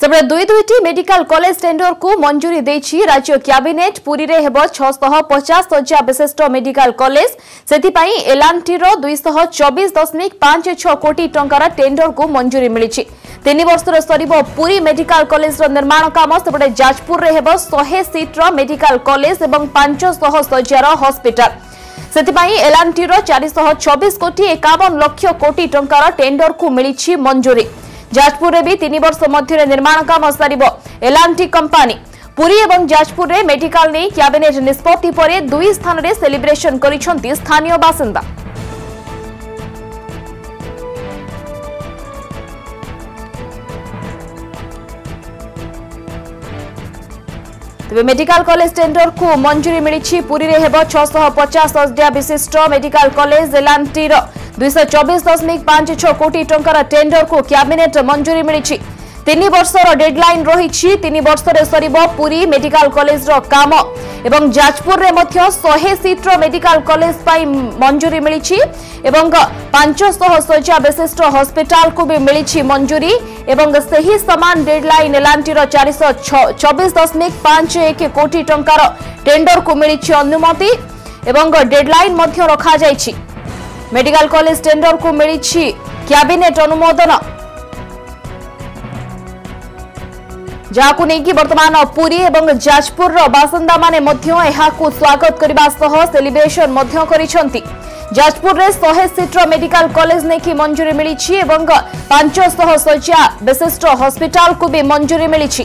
सेपटे दुईटी medical college tender को मंजूरी देछि राज्य कैबिनेट। पुरी रे हेबो 650 शଯ୍या विशिष्ट मेडिकल कॉलेज सेतिपाई एलांटी रो 224.56 कोटी टंकार टेंडर को मंजूरी मिलिछि। 3 वर्षर सरिबो पुरी मेडिकल कॉलेज रो निर्माण काम। सेपटे जाजपुर रे हेबो 100 सीट रो मेडिकल कॉलेज एवं 500 शଯ୍यार हॉस्पिटल सेतिपाई एलांटी रो 426 कोटी 51 लाख कोटी टंकार टेंडर को मिलिछि मंजूरी। जाजपुर रे भी 3 वर्ष मध्य निर्माण काम सारिबो एलांटी कंपनी। पुरी एवं जाजपुर रे मेडिकल ने कैबिनेट निष्पत्ति परे 2 स्थान रे सेलिब्रेशन करिसंती स्थानीय बासिंदा। तेबे मेडिकल कॉलेज टेंडर को मंजूरी मिली। पुरी रे हेबो 650 शଯ୍या विशिष्ट मेडिकल कॉलेज एलांटी रो 224.56 कोटी टंकार टेंडर को कैबिनेट मंजूरी मिली। 3 वर्षर डेडलाइन रही। 3 वर्ष रे सरिबो पुरी मेडिकल कॉलेज रो काम एवं जाजपुर रे मध्य 100 सीट रो मेडिकल कॉलेज पाई मंजूरी मिली एवं 500 शଯ୍या विशिष्ट हॉस्पिटल को भी मिली मंजूरी एवं सही समान डेडलाइन एलांटी रो 424.51 कोटी टंकार टेंडर को मिली अनुमति एवं डेडलाइन मध्य रखा जायछि। मेडिकल कॉलेज टेंडर को मिली कैबिनेट अनुमोदन जहां नहीं वर्तमान पुरी एवं जाजपुर बासिंदा माने मध्य एहाकु स्वागत करबा सह सेलिब्रेशन मध्य करिसंती। जाजपुर रे 100 सीट रो मेडिकल कॉलेज नहीं मंजूरी मिली एवं 500 शଯ୍या विशिष्ट हॉस्पिटल को भी मंजूरी मिली।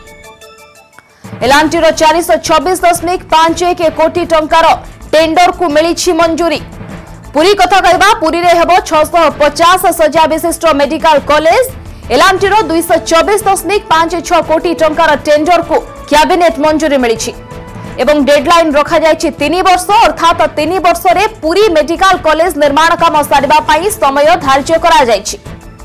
एलांटी रो 426.51 कोटी टंकार टेंडर को मिली मंजूरी। पुरी कथा कहबा पुरी रे हेबो 650 शଯ୍या विशिष्ट मेडिकल कॉलेज एलांटी रो 224.56 कोटी टंकार टेंडर को कैबिनेट मंजूरी मिली एवं डेडलाइन रखा जायछि 3 वर्ष अर्थात 3 वर्ष रे पुरी मेडिकल कॉलेज निर्माण काम सारिबा पई समय धार्य करा जायछि।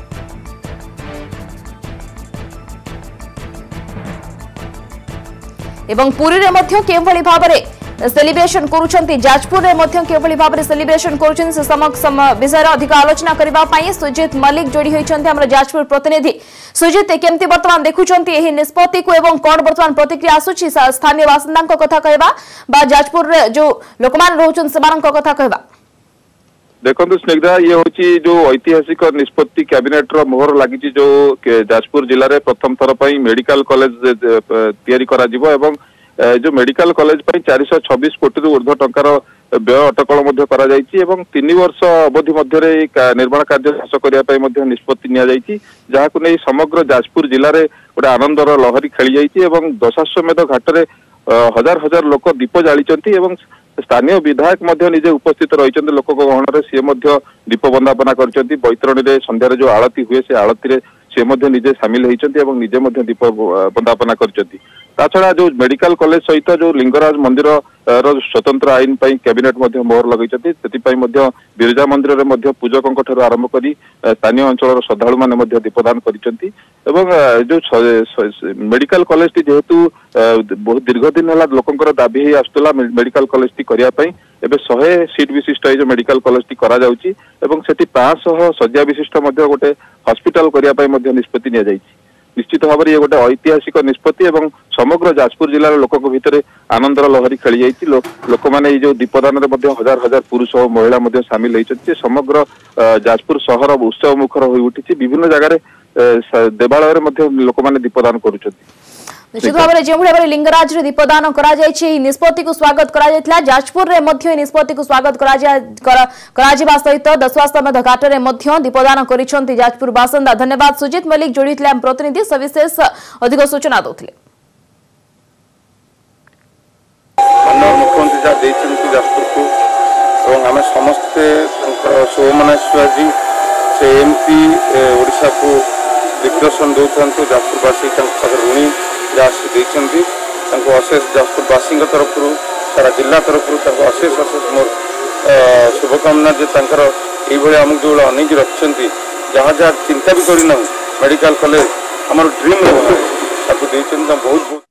एवं पुरी रे मध्य केवली भाबरे सेलिब्रेशन करूछंती जाजपुर रे मध्य केवली भाबरे सेलिब्रेशन करूछंती से समक्ष विषय अधिक आलोचना करबा पई सुजित मलिक जोड़ी होइछंती हमर जाजपुर प्रतिनिधि। सुजित केमती वर्तमान देखुछंती एही निष्पत्ति को एवं कोन वर्तमान प्रतिक्रिया आसुछि स्थानीय बासिंदाक कथा कहबा बा जाजपुर रे जो लोकमान रहउछन सेमानक कथा कहबा। देखंतु स्नेग्धा ये होची जो ऐतिहासिक निष्पत्ति कैबिनेट रो मोहर लागिछि जो जाजपुर जिल्ला रे प्रथम थर पई मेडिकल कॉलेज तयारी करा जिवो एवं जो मेडिकल कॉलेज 426 कोटी ऊर्ध्व टंकार व्यय अटकल करा जायछि एवं 3 वर्ष अवधि मध्य निर्माण कार्य शेष करने निष्पत्ति निया जायछि जहाकु नै समग्र जाजपुर जिल्ला रे गोटे आनंदर लहरी खेली जायछि एवं दशाश्वमेध घाट रे हजार हजार लोक दीप जालिचंती एवं स्थानीय विधायक मध्य निजे उपस्थित रहिचंती लोक गहन रे से मध्य दीप बंदापना करचंती। बैतरणी रे संध्या रे जो आरती हुए से आरती रे से मध्य निजे शामिल होइचंती एवं निजे मध्य दीप बंदापना करचंती। ताछड़ा जो मेडिकल कॉलेज सहित जो लिंगराज मंदिर स्वतंत्र आईन पई कैबिनेट मध्य मोहर लगाइछथि सेति मध्य बिरजा मंदिर रे मध्य पूजकंक ठारू आरंभ करी स्थानीय अंचल श्रद्धालु माने मध्य दीपदान करिसंती एवं जो मेडिकल कॉलेज टी जेहेतु बहुत दीर्घ दिन हला लोकंकर दाबी हे आस्तला मेडिकल कॉलेज टी करिया पई एबे 100 सीट विशिष्ट जो मेडिकल कॉलेज टी करा जाउची एवं सेति 500 शଯ୍या विशिष्ट मध्य गोटे हॉस्पिटल करिया पई मध्य निष्पत्ति निया जायछि। निश्चित भाव ये गोटे ऐतिहासिक निष्पत्ति एवं समग्र जाजपुर जिलार लोक भितर आनंदर लहरी खेली जाइछि। लोक माने जो दीपदान रे मध्य हजार हजार पुरुष और महिला मध्य शामिल होइछथि। समग्र जाजपुर शहर उत्सव मुखर होई उठिछि। विभिन्न जगह रे देवालय रे मध्य लोक माने दीपदान करूछथि। निश्चित भाव जो भाव लिंगराज रे दीपदान निष्पत्ति को स्वागत करा जाजपुर रे मध्य निष्पत्ति को स्वागत करा सहित दशाश्वमेध घाट रे मध्य दीपदान करिसंती जाजपुर बासिंदा। धन्यवाद सुजित मलिक जोड़ी प्रतिनिधि सविशेष अधिक सूचना दौथिले। मुख्यमंत्री जहाँ देइछंती जाजपुर को एवं आम समस्ते शोभना शिवाजी से एमपी ओडिशा को दिग्दर्शन दौथांतु जाजपुरवासी ऋणी जहाँ अशेष जाजपुरवासी तरफ सारा जिला तरफ अशेष अशेष मोर शुभकामना जे आमको जो अनेक रखिंट जहाँ जहाँ चिंता भी करना मेडिकल कॉलेज आम ड्रीम बहुत बहुत